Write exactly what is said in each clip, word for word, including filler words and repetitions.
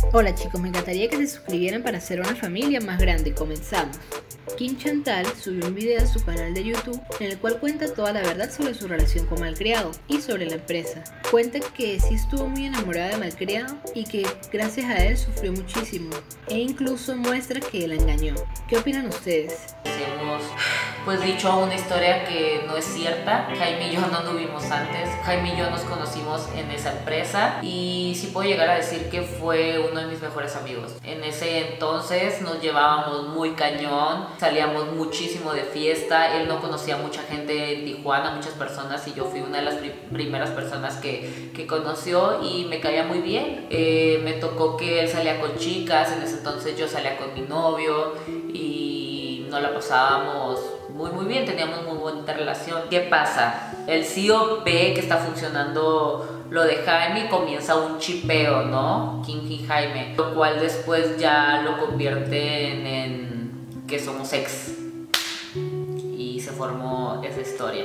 Hola chicos, me encantaría que se suscribieran para hacer una familia más grande. Comenzamos. Kim Chantal subió un video a su canal de YouTube en el cual cuenta toda la verdad sobre su relación con Malcriado y sobre la empresa. Cuenta que sí estuvo muy enamorada de Malcriado y que gracias a él sufrió muchísimo, e incluso muestra que la engañó. ¿Qué opinan ustedes? Hemos pues dicho una historia que no es cierta. Jaime y yo no anduvimos antes. Jaime y yo nos conocimos en esa empresa y sí puedo llegar a decir que fue uno de mis mejores amigos. En ese entonces nos llevábamos muy cañón, salíamos muchísimo de fiesta. Él no conocía mucha gente en Tijuana, muchas personas, y yo fui una de las pri primeras personas que, que conoció y me caía muy bien. Eh, me tocó que él salía con chicas, en ese entonces yo salía con mi novio y nos la pasábamos muy muy bien, teníamos muy bonita relación. ¿Qué pasa? El C E O ve que está funcionando lo de Jaime y comienza un chipeo, ¿no? Kim y Jaime, lo cual después ya lo convierten en que somos ex y se formó esa historia.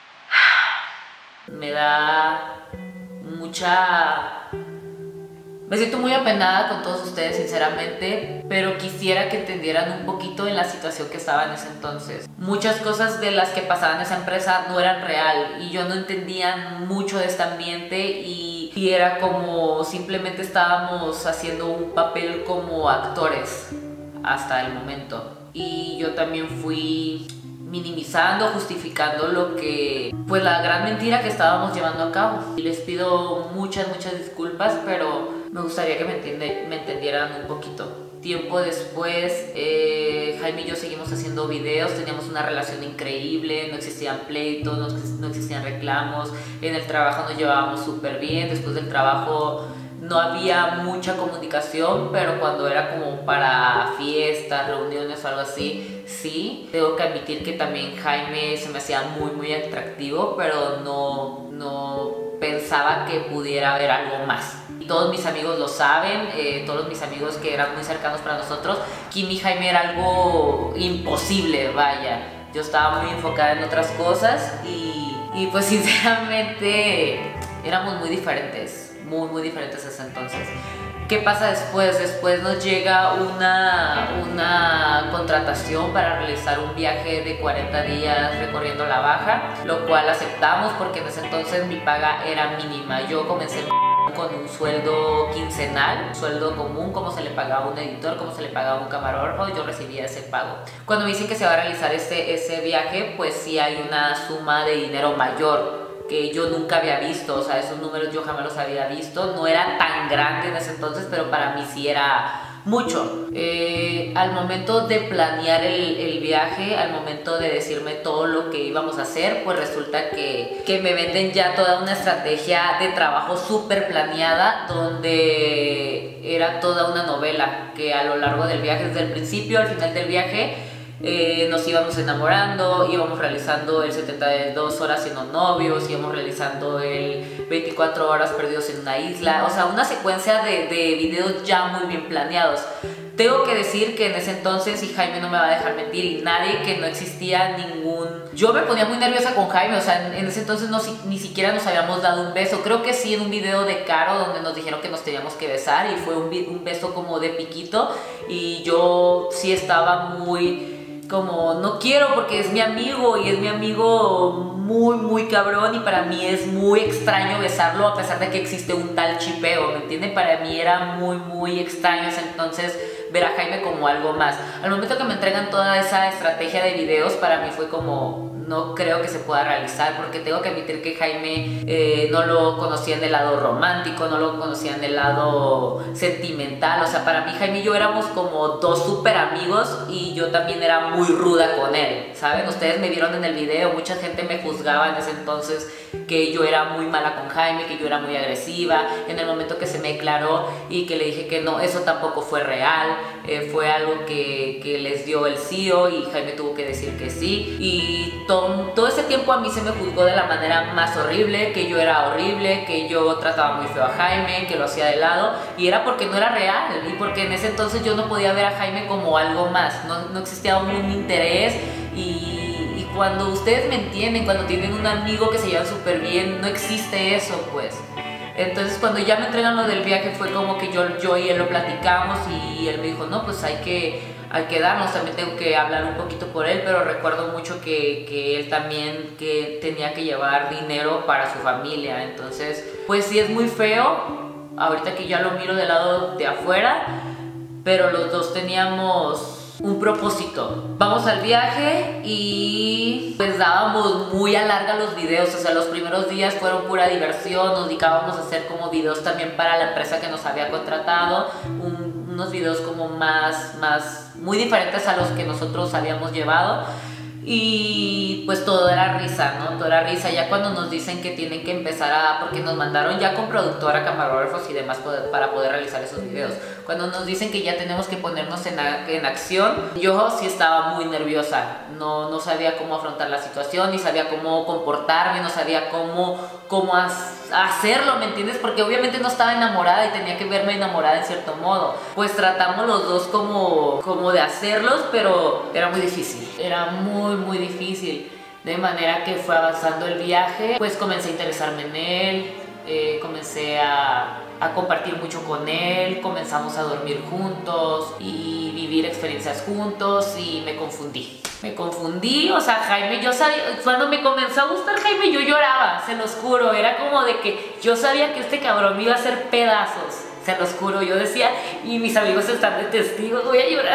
Me da mucha... Me siento muy apenada con todos ustedes, sinceramente, pero quisiera que entendieran un poquito en la situación que estaba en ese entonces. Muchas cosas de las que pasaban en esa empresa no eran real y yo no entendía mucho de este ambiente y, y era como simplemente estábamos haciendo un papel como actores hasta el momento. Y yo también fui minimizando, justificando lo que, pues la gran mentira que estábamos llevando a cabo. Y les pido muchas, muchas disculpas, pero me gustaría que me, entiende, me entendieran un poquito. Tiempo después, eh, Jaime y yo seguimos haciendo videos, teníamos una relación increíble, no existían pleitos, no, no existían reclamos, en el trabajo nos llevábamos súper bien. Después del trabajo no había mucha comunicación, pero cuando era como para fiestas, reuniones o algo así, sí. Tengo que admitir que también Jaime se me hacía muy muy atractivo, pero no, no pensaba que pudiera haber algo más. Y todos mis amigos lo saben, eh, todos mis amigos que eran muy cercanos para nosotros, Kim y Jaime era algo imposible, vaya. Yo estaba muy enfocada en otras cosas y, y pues sinceramente éramos muy diferentes. Muy, muy diferentes a ese entonces. ¿Qué pasa después? Después nos llega una, una contratación para realizar un viaje de cuarenta días recorriendo la Baja, lo cual aceptamos porque en ese entonces mi paga era mínima. Yo comencé con un sueldo quincenal, un sueldo común, como se le pagaba a un editor, como se le pagaba a un camarógrafo, yo recibía ese pago. Cuando me dicen que se va a realizar ese, ese viaje, pues sí hay una suma de dinero mayor que yo nunca había visto, o sea, esos números yo jamás los había visto. No era tan grande en ese entonces, pero para mí sí era mucho. Eh, al momento de planear el, el viaje, al momento de decirme todo lo que íbamos a hacer, pues resulta que, que me venden ya toda una estrategia de trabajo súper planeada, donde era toda una novela, que a lo largo del viaje, desde el principio al final del viaje, Eh, nos íbamos enamorando, íbamos realizando el setenta y dos horas siendo novios, íbamos realizando el veinticuatro horas perdidos en una isla, o sea, una secuencia de, de videos ya muy bien planeados. Tengo que decir que en ese entonces, y Jaime no me va a dejar mentir, y nadie, que no existía ningún... Yo me ponía muy nerviosa con Jaime, o sea, en, en ese entonces no, ni siquiera nos habíamos dado un beso. Creo que sí en un video de Caro donde nos dijeron que nos teníamos que besar y fue un, un beso como de piquito, y yo sí estaba muy... como no quiero porque es mi amigo y es mi amigo muy muy cabrón y para mí es muy extraño besarlo a pesar de que existe un tal chipeo, ¿me entienden? Para mí era muy muy extraño entonces ver a Jaime como algo más. Al momento que me entregan toda esa estrategia de videos, para mí fue como... no creo que se pueda realizar, porque tengo que admitir que Jaime eh, no lo conocía en el lado romántico, no lo conocía en el lado sentimental. O sea, para mí Jaime y yo éramos como dos súper amigos y yo también era muy ruda con él, ¿saben? Ustedes me vieron en el video, mucha gente me juzgaba en ese entonces que yo era muy mala con Jaime, que yo era muy agresiva. En el momento que se me declaró y que le dije que no, eso tampoco fue real, eh, fue algo que, que les dio el C E O y Jaime tuvo que decir que sí. Y todo, todo ese tiempo a mí se me juzgó de la manera más horrible, que yo era horrible, que yo trataba muy feo a Jaime, que lo hacía de lado, y era porque no era real y porque en ese entonces yo no podía ver a Jaime como algo más, no, no existía un interés. Y cuando ustedes me entienden, cuando tienen un amigo que se lleva súper bien, no existe eso, pues. Entonces cuando ya me entregan lo del viaje fue como que yo, yo y él lo platicamos y él me dijo, no, pues hay que, hay que darnos, también tengo que hablar un poquito por él, pero recuerdo mucho que, que él también que tenía que llevar dinero para su familia. Entonces pues sí es muy feo, ahorita que ya lo miro del lado de afuera, pero los dos teníamos un propósito. Vamos al viaje y pues dábamos muy a larga los videos, o sea, los primeros días fueron pura diversión, nos dedicábamos a hacer como videos también para la empresa que nos había contratado, un, unos videos como más, más, muy diferentes a los que nosotros habíamos llevado. Y pues todo era risa, ¿no? Todo era risa. Ya cuando nos dicen que tienen que empezar a... Porque nos mandaron ya con productora, camarógrafos y demás poder, para poder realizar esos videos. Cuando nos dicen que ya tenemos que ponernos en, en acción, yo sí estaba muy nerviosa. No, no sabía cómo afrontar la situación, ni sabía cómo comportarme, no sabía cómo, cómo hacerlo, ¿me entiendes? Porque obviamente no estaba enamorada y tenía que verme enamorada en cierto modo. Pues tratamos los dos como, como de hacerlos, pero era muy difícil. Era muy muy difícil, de manera que fue avanzando el viaje, pues comencé a interesarme en él, eh, comencé a, a compartir mucho con él, comenzamos a dormir juntos y vivir experiencias juntos y me confundí. Me confundí, o sea, Jaime, yo sabía, cuando me comenzó a gustar Jaime yo lloraba, se los juro, era como de que yo sabía que este cabrón me iba a hacer pedazos, se los juro, yo decía, y mis amigos están de testigos, voy a llorar.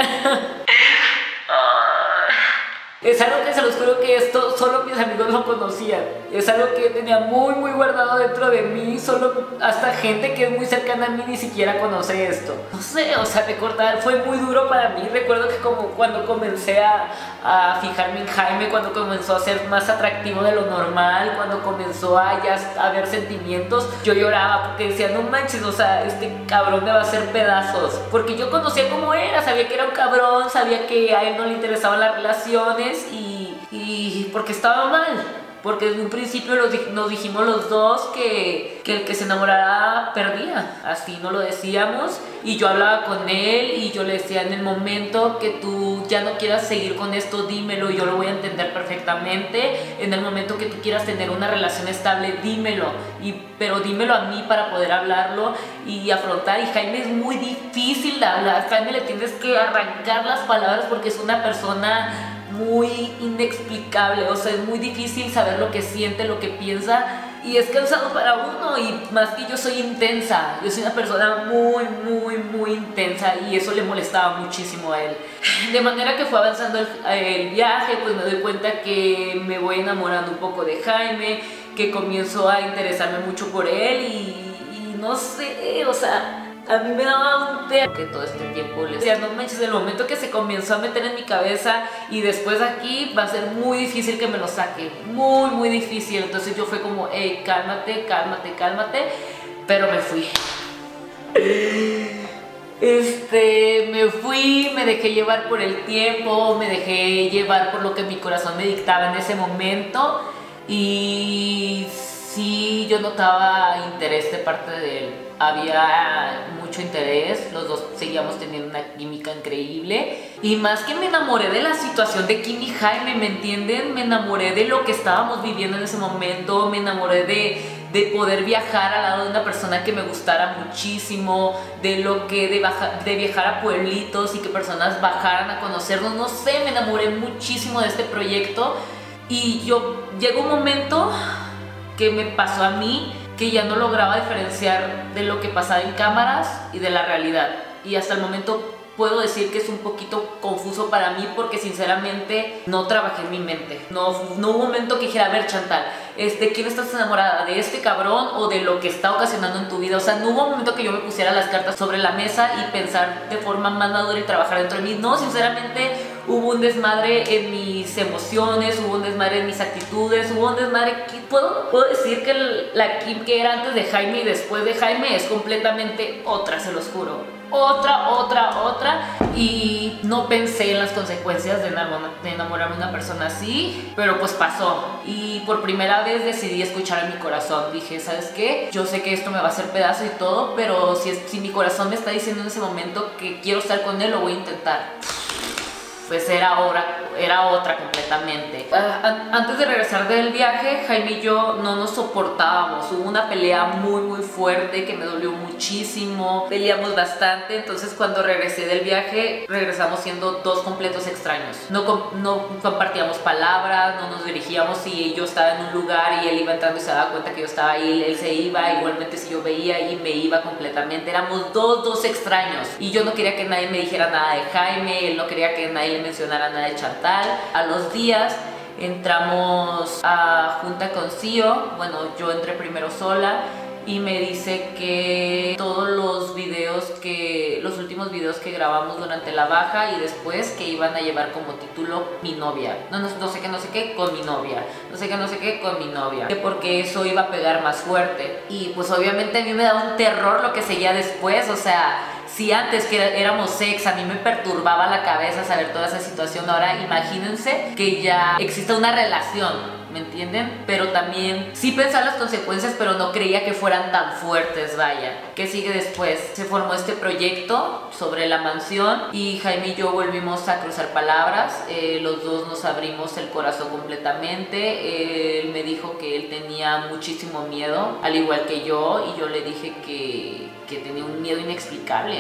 Es algo que se los juro que esto solo mis amigos lo conocían. Es algo que tenía muy muy guardado dentro de mí. Solo hasta gente que es muy cercana a mí ni siquiera conoce esto. No sé, o sea, recordar fue muy duro para mí. Recuerdo que como cuando comencé a, a fijarme en Jaime, cuando comenzó a ser más atractivo de lo normal, cuando comenzó a ya a haber sentimientos, yo lloraba porque decía, no manches, o sea, este cabrón me va a hacer pedazos. Porque yo conocía cómo era, sabía que era un cabrón, sabía que a él no le interesaban las relaciones. Y, y porque estaba mal, porque desde un principio nos, nos dijimos los dos que, que el que se enamorara perdía, así nos lo decíamos, y yo hablaba con él y yo le decía, en el momento que tú ya no quieras seguir con esto, dímelo, yo lo voy a entender perfectamente. En el momento que tú quieras tener una relación estable, dímelo, y, pero dímelo a mí para poder hablarlo y afrontar. Y Jaime es muy difícil de hablar, Jaime le tienes que arrancar las palabras porque es una persona muy inexplicable, o sea, es muy difícil saber lo que siente, lo que piensa, y es cansado para uno. Y más que yo soy intensa, yo soy una persona muy, muy, muy intensa, y eso le molestaba muchísimo a él. De manera que fue avanzando el, el viaje, pues me doy cuenta que me voy enamorando un poco de Jaime, que comienzo a interesarme mucho por él, y, y no sé, o sea, a mí me daba un té que todo este tiempo le decía, no manches, el momento que se comenzó a meter en mi cabeza y después aquí va a ser muy difícil que me lo saque, muy muy difícil. Entonces yo fue como, hey, cálmate, cálmate, cálmate, pero me fui. Este, me fui, me dejé llevar por el tiempo, me dejé llevar por lo que mi corazón me dictaba en ese momento, y sí, yo notaba interés de parte de él. Había mucho interés, los dos seguíamos teniendo una química increíble. Y más que me enamoré de la situación de Kim y Jaime, ¿me entienden? Me enamoré de lo que estábamos viviendo en ese momento. Me enamoré de, de poder viajar al lado de una persona que me gustara muchísimo, de lo que de, baja, de viajar a pueblitos y que personas bajaran a conocernos. No sé, me enamoré muchísimo de este proyecto. Y yo, llegó un momento que me pasó a mí, que ya no lograba diferenciar de lo que pasaba en cámaras y de la realidad. Y hasta el momento puedo decir que es un poquito confuso para mí, porque sinceramente no trabajé en mi mente. No, no hubo un momento que dijera, a ver, Chantal, ¿de quién estás enamorada? ¿De este cabrón o de lo que está ocasionando en tu vida? O sea, no hubo un momento que yo me pusiera las cartas sobre la mesa y pensar de forma más madura y trabajar dentro de mí. No, sinceramente hubo un desmadre en mis emociones, hubo un desmadre en mis actitudes, hubo un desmadre que puedo, puedo decir que el, la Kim que era antes de Jaime y después de Jaime es completamente otra, se los juro. Otra, otra, otra. Y no pensé en las consecuencias de, enamor de enamorarme de una persona así, pero pues pasó. Y por primera vez decidí escuchar a mi corazón. Dije, ¿sabes qué? Yo sé que esto me va a hacer pedazo y todo, pero si, es, si mi corazón me está diciendo en ese momento que quiero estar con él, lo voy a intentar. pues era, hora, era otra completamente. Uh, antes de regresar del viaje, Jaime y yo no nos soportábamos. Hubo una pelea muy muy fuerte que me dolió muchísimo. Peleamos bastante, entonces cuando regresé del viaje, regresamos siendo dos completos extraños. No, no compartíamos palabras, no nos dirigíamos. Si yo estaba en un lugar y él iba entrando y se daba cuenta que yo estaba ahí, él se iba. Igualmente si yo veía y me iba completamente. Éramos dos, dos extraños. Y yo no quería que nadie me dijera nada de Jaime, él no quería que nadie le mencionara nada de Chantal. A los días entramos a junta con C I O, bueno, yo entré primero sola y me dice que todos los videos que, los últimos videos que grabamos durante la baja y después que iban a llevar como título mi novia, no, no, no sé qué, no sé qué, con mi novia, no sé qué, no sé qué, con mi novia, que porque eso iba a pegar más fuerte. Y pues obviamente a mí me da un terror lo que seguía después, o sea, si antes que éramos ex a mí me perturbaba la cabeza saber toda esa situación, ahora imagínense que ya existe una relación, ¿me entienden? Pero también sí pensar las consecuencias, pero no creía que fueran tan fuertes, vaya. ¿Qué sigue después? Se formó este proyecto sobre la mansión y Jaime y yo volvimos a cruzar palabras, eh, los dos nos abrimos el corazón completamente. Él me dijo que él tenía muchísimo miedo, al igual que yo, y yo le dije que, que tenía un miedo inexplicable.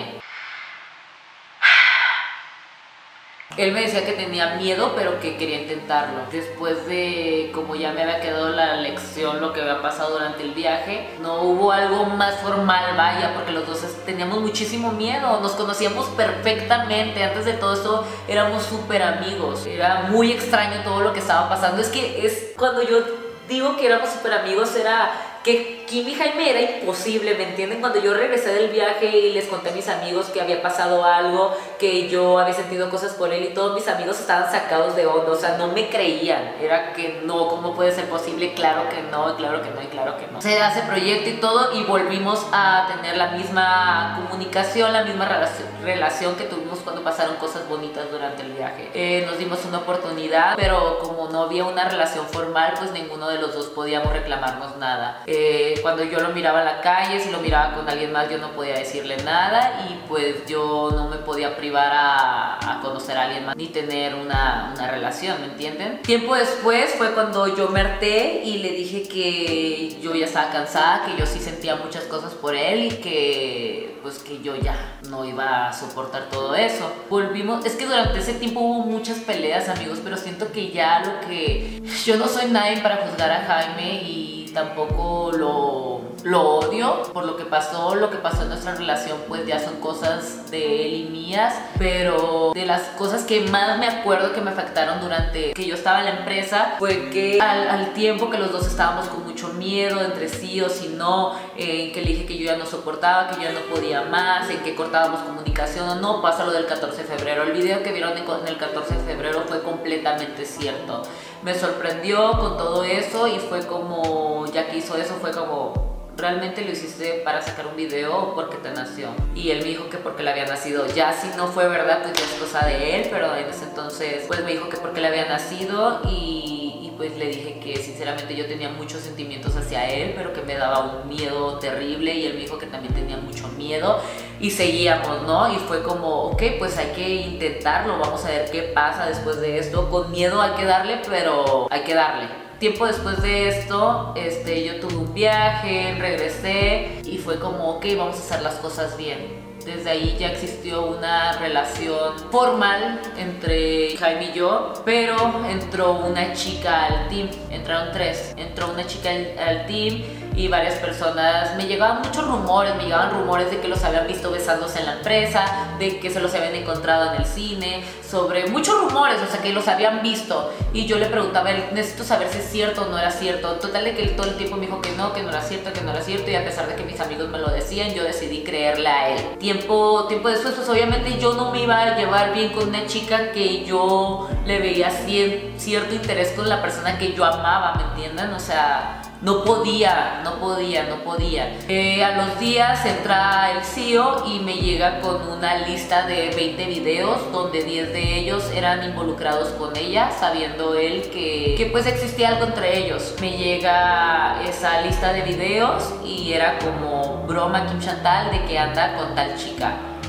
Él me decía que tenía miedo, pero que quería intentarlo. Después de, como ya me había quedado la lección, lo que había pasado durante el viaje, no hubo algo más formal, vaya, porque los dos teníamos muchísimo miedo. Nos conocíamos perfectamente. Antes de todo esto éramos súper amigos. Era muy extraño todo lo que estaba pasando. Es que es cuando yo digo que éramos súper amigos, era que Kim y Jaime era imposible, ¿me entienden? Cuando yo regresé del viaje y les conté a mis amigos que había pasado algo, que yo había sentido cosas por él y todos mis amigos estaban sacados de onda, o sea, no me creían, era que no, ¿cómo puede ser posible? Claro que no, claro que no y claro que no. Se hace proyecto y todo y volvimos a tener la misma comunicación, la misma relación, relación que tuvimos cuando pasaron cosas bonitas durante el viaje. Eh, nos dimos una oportunidad, pero como no había una relación formal, pues ninguno de los dos podíamos reclamarnos nada. Eh, Eh, cuando yo lo miraba en la calle, si lo miraba con alguien más, yo no podía decirle nada y pues yo no me podía privar a, a conocer a alguien más ni tener una, una relación, ¿me entienden? Tiempo después fue cuando yo me harté y le dije que yo ya estaba cansada, que yo sí sentía muchas cosas por él y que pues que yo ya no iba a soportar todo eso. Volvimos, es que durante ese tiempo hubo muchas peleas, amigos, pero siento que ya lo que... Yo no soy nadie para juzgar a Jaime y tampoco lo, lo odio por lo que pasó, lo que pasó en nuestra relación, pues ya son cosas de él y mías, pero de las cosas que más me acuerdo que me afectaron durante que yo estaba en la empresa fue que al, al tiempo que los dos estábamos con mucho miedo entre sí o si no, en que le dije que yo ya no soportaba, que yo ya no podía más, en que cortábamos comunicación o no, pasa lo del catorce de febrero. El video que vieron en el catorce de febrero fue completamente cierto. Me sorprendió con todo eso y fue como, ya que hizo eso, fue como, ¿realmente lo hiciste para sacar un video o porque te nació? Y él me dijo que porque le había nacido. Ya si no fue verdad, pues ya es cosa de él, pero en ese entonces pues me dijo que porque le había nacido y, y pues le dije que sinceramente yo tenía muchos sentimientos hacia él, pero que me daba un miedo terrible y él me dijo que también tenía mucho miedo y seguíamos, ¿no? Y fue como, ok, pues hay que intentarlo, vamos a ver qué pasa después de esto. Con miedo hay que darle, pero hay que darle. Tiempo después de esto, este, yo tuve un viaje, regresé y fue como, ok, vamos a hacer las cosas bien. Desde ahí ya existió una relación formal entre Jaime y yo, pero entró una chica al team, entraron tres, entró una chica al, al team y varias personas, me llegaban muchos rumores, me llegaban rumores de que los habían visto besándose en la empresa, de que se los habían encontrado en el cine, sobre muchos rumores, o sea que los habían visto y yo le preguntaba, necesito saber si es cierto o no era cierto. Total de que él todo el tiempo me dijo que no, que no era cierto, que no era cierto y a pesar de que mis amigos me lo decían, yo decidí creerle a él. Tiempo, tiempo después, pues obviamente yo no me iba a llevar bien con una chica que yo le veía cierto interés con la persona que yo amaba, ¿me entienden? O sea... No podía, no podía, no podía. Eh, a los días entra el C E O y me llega con una lista de veinte videos donde diez de ellos eran involucrados con ella, sabiendo él que, que pues existía algo entre ellos. Me llega esa lista de videos y era como broma Kim Chantal de que anda con tal chica.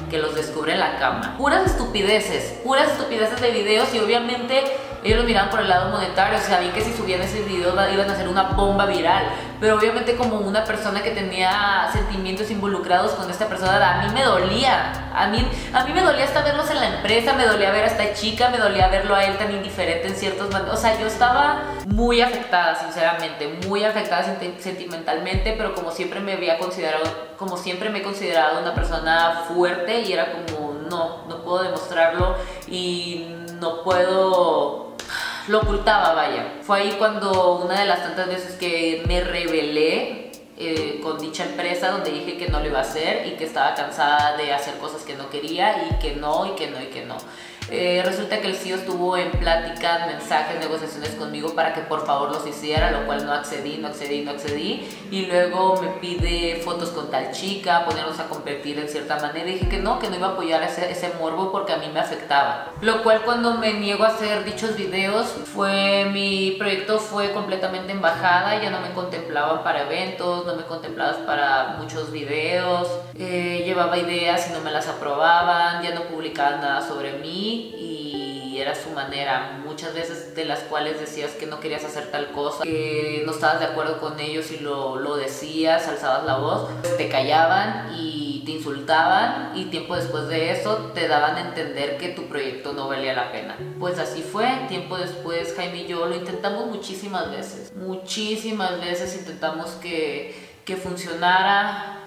que los descubre en la cama. Puras estupideces, puras estupideces de videos y obviamente ellos lo miraban por el lado monetario, o sea, vi que si subían ese video iban a hacer una bomba viral, pero obviamente como una persona que tenía sentimientos involucrados con esta persona, a mí me dolía, a mí, a mí me dolía hasta verlos en la empresa, me dolía ver a esta chica, me dolía verlo a él tan indiferente en ciertos momentos, o sea, yo estaba muy afectada, sinceramente, muy afectada sent sentimentalmente, pero como siempre me había considerado, como siempre me he considerado una persona fuerte y era como, no, no puedo demostrarlo y no puedo... Lo ocultaba, vaya. Fue ahí cuando una de las tantas veces que me rebelé eh, con dicha empresa, donde dije que no lo iba a hacer y que estaba cansada de hacer cosas que no quería y que no, y que no, y que no. Eh, resulta que el C E O estuvo en pláticas, mensajes, negociaciones conmigo para que por favor los hiciera, lo cual no accedí, no accedí, no accedí. Y luego me pide fotos con tal chica, ponernos a competir en cierta manera. Y dije que no, que no iba a apoyar ese, ese morbo porque a mí me afectaba. Lo cual cuando me niego a hacer dichos videos, fue mi proyecto fue completamente en bajada. Ya no me contemplaban para eventos, no me contemplaban para muchos videos. Eh, llevaba ideas y no me las aprobaban, ya no publicaban nada sobre mí. Y era su manera, muchas veces de las cuales decías que no querías hacer tal cosa, que no estabas de acuerdo con ellos y lo, lo decías, alzabas la voz, te callaban y te insultaban y tiempo después de eso te daban a entender que tu proyecto no valía la pena. Pues así fue, tiempo después Jaime y yo lo intentamos muchísimas veces, muchísimas veces intentamos que, que funcionara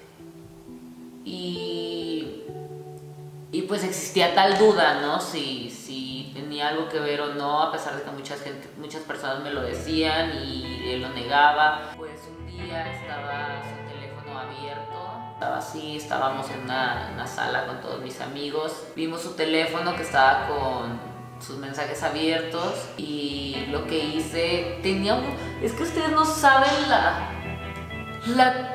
y... Y pues existía tal duda, ¿no? Si, si tenía algo que ver o no, a pesar de que muchas, gente, muchas personas me lo decían y él lo negaba. Pues un día estaba su teléfono abierto, estaba así, estábamos en una, en una sala con todos mis amigos. Vimos su teléfono que estaba con sus mensajes abiertos y lo que hice, tenía un... Es que ustedes no saben la... la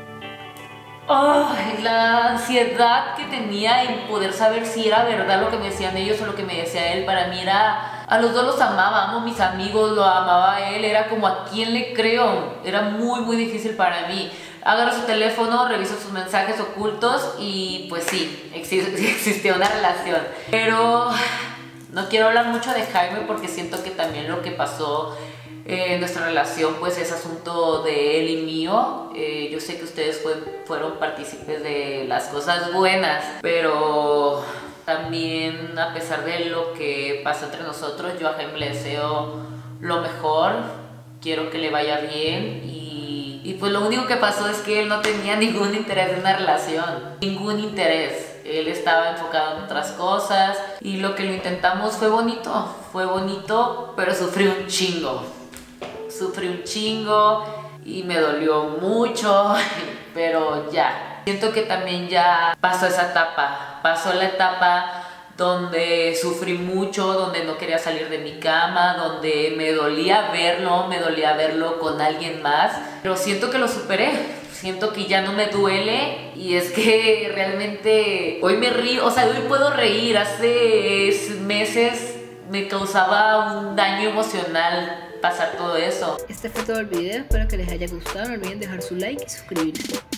Oh, la ansiedad que tenía en poder saber si era verdad lo que me decían ellos o lo que me decía él. Para mí era... A los dos los amaba, amo a mis amigos, lo amaba a él. Era como, ¿a quién le creo? Era muy, muy difícil para mí. Agarro su teléfono, reviso sus mensajes ocultos y pues sí, existía una relación. Pero no quiero hablar mucho de Jaime porque siento que también lo que pasó... Eh, nuestra relación pues es asunto de él y mío. eh, yo sé que ustedes fue, fueron partícipes de las cosas buenas, pero también a pesar de lo que pasa entre nosotros, yo a Jaime le deseo lo mejor, quiero que le vaya bien y, y pues lo único que pasó es que él no tenía ningún interés en una relación, ningún interés. Él estaba enfocado en otras cosas y lo que lo intentamos fue bonito, fue bonito, pero sufrí un chingo. Sufrí un chingo y me dolió mucho, pero ya. Siento que también ya pasó esa etapa, pasó la etapa donde sufrí mucho, donde no quería salir de mi cama, donde me dolía verlo, me dolía verlo con alguien más, pero siento que lo superé, siento que ya no me duele y es que realmente hoy me río, o sea, hoy puedo reír, hace meses me causaba un daño emocional pasar todo eso. Este fue todo el video, espero que les haya gustado, no olviden dejar su like y suscribirse.